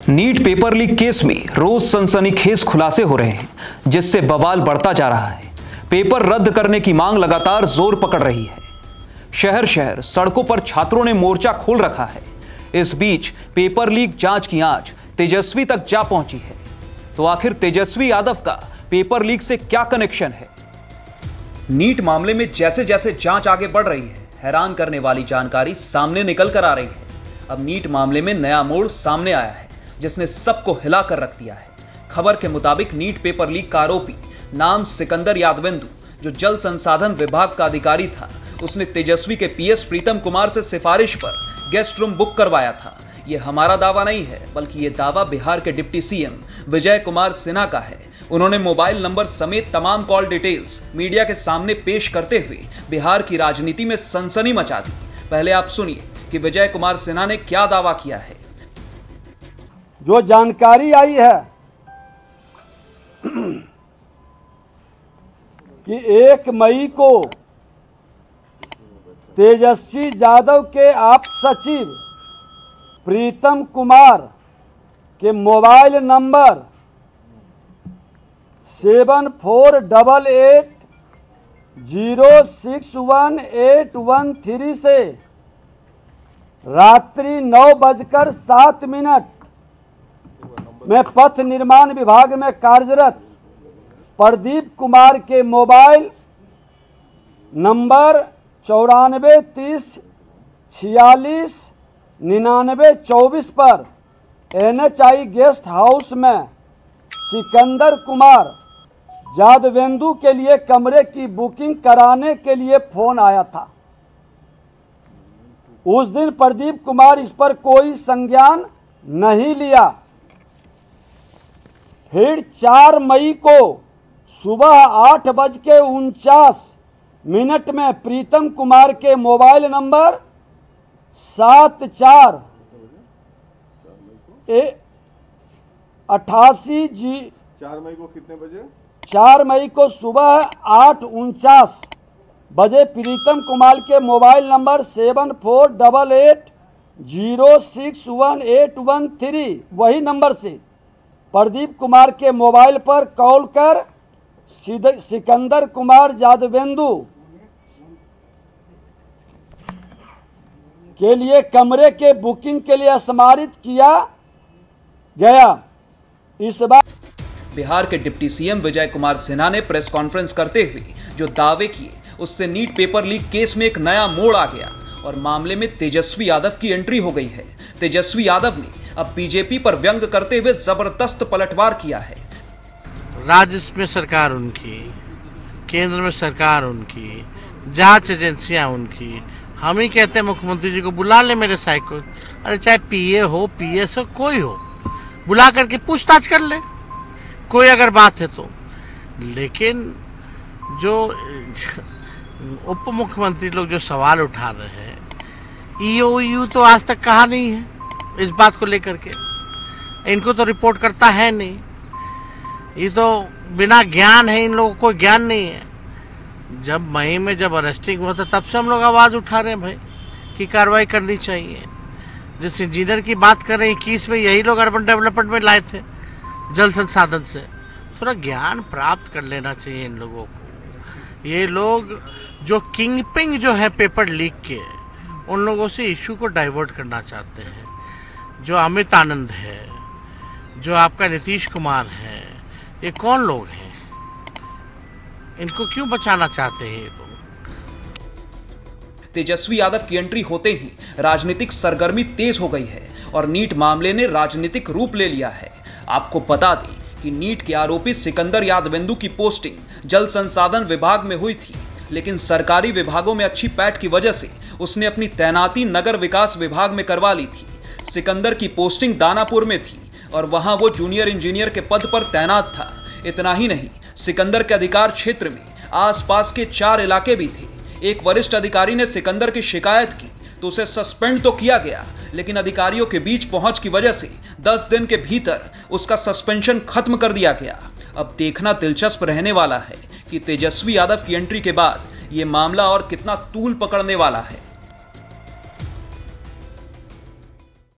NEET paper leak case में रोज सनसनीखेज खुलासे हो रहे हैं, जिससे बवाल बढ़ता जा रहा है। पेपर रद्द करने की मांग लगातार जोर पकड़ रही है। शहर शहर सड़कों पर छात्रों ने मोर्चा खोल रखा है। इस बीच पेपर लीक जांच की आंच तेजस्वी तक जा पहुंची है। तो आखिर तेजस्वी यादव का पेपर लीक से क्या कनेक्शन है? नीट मामले में जैसे जैसे जांच आगे बढ़ रही है, हैरान करने वाली जानकारी सामने निकल कर आ रही है। अब नीट मामले में नया मोड़ सामने आया है, जिसने सबको हिला कर रख दिया है। खबर के मुताबिक नीट पेपर लीक का आरोपी नाम सिकंदर यादवेंदु, जो जल संसाधन विभाग का अधिकारी था, उसने तेजस्वी के पीएस प्रीतम कुमार से सिफारिश पर गेस्ट रूम बुक करवाया था। यह हमारा दावा नहीं है, बल्कि यह दावा बिहार के डिप्टी सीएम विजय कुमार सिन्हा का है। उन्होंने मोबाइल नंबर समेत तमाम कॉल डिटेल्स मीडिया के सामने पेश करते हुए बिहार की राजनीति में सनसनी मचा दी। पहले आप सुनिए कि विजय कुमार सिन्हा ने क्या दावा किया है। जो जानकारी आई है कि 1 मई को तेजस्वी यादव के आप सचिव प्रीतम कुमार के मोबाइल नंबर 7488061813 से रात्रि 9:07 में पथ निर्माण विभाग में कार्यरत प्रदीप कुमार के मोबाइल नंबर 9430469924 पर NHI गेस्ट हाउस में सिकंदर कुमार यादवेंदु के लिए कमरे की बुकिंग कराने के लिए फोन आया था। उस दिन प्रदीप कुमार इस पर कोई संज्ञान नहीं लिया। फिर 4 मई को सुबह 8:49 में प्रीतम कुमार के मोबाइल नंबर 7488 4 मई को कितने बजे? 4 मई को सुबह 8:49 बजे प्रीतम कुमार के मोबाइल नंबर 7488061813 वही नंबर से प्रदीप कुमार के मोबाइल पर कॉल कर सिकंदर कुमार यादवेंदु के लिए कमरे के बुकिंग के लिए स्मारित किया गया। इस बार बिहार के डिप्टी सीएम विजय कुमार सिन्हा ने प्रेस कॉन्फ्रेंस करते हुए जो दावे किए, उससे नीट पेपर लीक केस में एक नया मोड़ आ गया और मामले में तेजस्वी यादव की एंट्री हो गई है। तेजस्वी यादव ने अब बीजेपी पर व्यंग करते हुए जबरदस्त पलटवार किया है। राज्य में सरकार उनकी, केंद्र में सरकार उनकी, जांच एजेंसियां उनकी। हम ही कहते हैं मुख्यमंत्री जी को बुला ले मेरे साइड को, अरे चाहे पीए हो, पीएस हो, कोई हो, बुला करके पूछताछ कर ले कोई अगर बात है तो। लेकिन जो उप मुख्यमंत्री लोग जो सवाल उठा रहे हैं, ईओयू तो आज तक कहा नहीं है इस बात को लेकर के। इनको तो रिपोर्ट करता है नहीं, ये तो बिना ज्ञान है, इन लोगों को ज्ञान नहीं है। जब मई में जब अरेस्टिंग हुआ था, तब से हम लोग आवाज़ उठा रहे हैं भाई कि कार्रवाई करनी चाहिए। जिस इंजीनियर की बात कर रहे हैं 21 में यही लोग अर्बन डेवलपमेंट में लाए थे जल संसाधन से। थोड़ा ज्ञान प्राप्त कर लेना चाहिए इन लोगों को। ये लोग जो किंगपिंग जो है पेपर लीक के, उन लोगों से इशू को डाइवर्ट करना चाहते हैं। जो अमित आनंद है, जो आपका नीतीश कुमार है, ये कौन लोग हैं? इनको क्यों बचाना चाहते हैं ये लोग? तेजस्वी यादव की एंट्री होते ही राजनीतिक सरगर्मी तेज हो गई है और नीट मामले ने राजनीतिक रूप ले लिया है। आपको बता दें कि नीट के आरोपी सिकंदर यादवेंदु की पोस्टिंग जल संसाधन विभाग में हुई थी, लेकिन सरकारी विभागों में अच्छी पैठ की वजह से उसने अपनी तैनाती नगर विकास विभाग में करवा ली थी। सिकंदर की पोस्टिंग दानापुर में थी और वहां वो जूनियर इंजीनियर के पद पर तैनात था। इतना ही नहीं, सिकंदर के अधिकार क्षेत्र में आसपास के 4 इलाके भी थे। एक वरिष्ठ अधिकारी ने सिकंदर की शिकायत की तो उसे सस्पेंड तो किया गया, लेकिन अधिकारियों के बीच पहुंच की वजह से 10 दिन के भीतर उसका सस्पेंशन खत्म कर दिया गया। अब देखना दिलचस्प रहने वाला है कि तेजस्वी यादव की एंट्री के बाद यह मामला और कितना तूल पकड़ने वाला है।